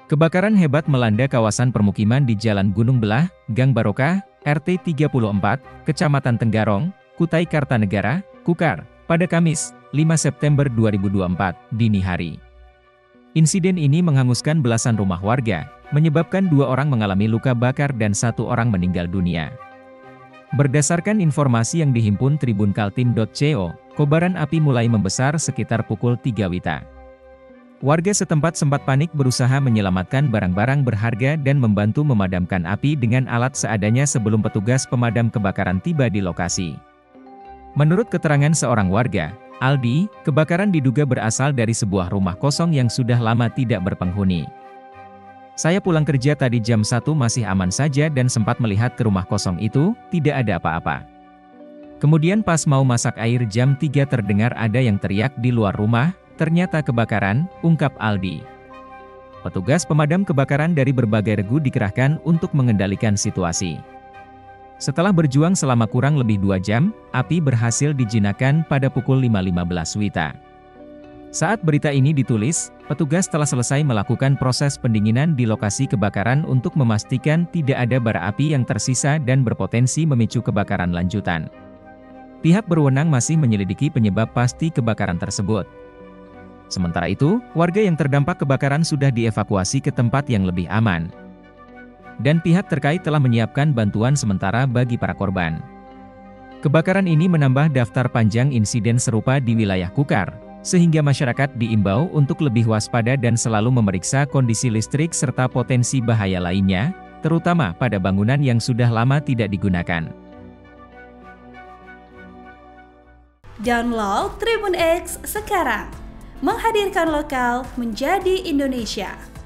Kebakaran hebat melanda kawasan permukiman di Jalan Gunung Belah, Gang Barokah, RT 34, Kecamatan Tenggarong, Kutai Kartanegara, Kukar, pada Kamis, 5 September 2024, dini hari. Insiden ini menghanguskan belasan rumah warga, menyebabkan 2 orang mengalami luka bakar dan 1 orang meninggal dunia. Berdasarkan informasi yang dihimpun tribunkaltim.co, kobaran api mulai membesar sekitar pukul 3 WITA. Warga setempat sempat panik berusaha menyelamatkan barang-barang berharga dan membantu memadamkan api dengan alat seadanya sebelum petugas pemadam kebakaran tiba di lokasi. Menurut keterangan seorang warga, Aldi, kebakaran diduga berasal dari sebuah rumah kosong yang sudah lama tidak berpenghuni. Saya pulang kerja tadi jam 1 masih aman saja dan sempat melihat ke rumah kosong itu, tidak ada apa-apa. Kemudian pas mau masak air jam 3 terdengar ada yang teriak di luar rumah, ternyata kebakaran, ungkap Aldi. Petugas pemadam kebakaran dari berbagai regu dikerahkan untuk mengendalikan situasi. Setelah berjuang selama kurang lebih 2 jam, api berhasil dijinakan pada pukul 5.15 WITA. Saat berita ini ditulis, petugas telah selesai melakukan proses pendinginan di lokasi kebakaran untuk memastikan tidak ada bara api yang tersisa dan berpotensi memicu kebakaran lanjutan. Pihak berwenang masih menyelidiki penyebab pasti kebakaran tersebut. Sementara itu, warga yang terdampak kebakaran sudah dievakuasi ke tempat yang lebih aman. Dan pihak terkait telah menyiapkan bantuan sementara bagi para korban. Kebakaran ini menambah daftar panjang insiden serupa di wilayah Kukar, sehingga masyarakat diimbau untuk lebih waspada dan selalu memeriksa kondisi listrik serta potensi bahaya lainnya, terutama pada bangunan yang sudah lama tidak digunakan. Download Tribun X sekarang. Menghadirkan lokal menjadi Indonesia.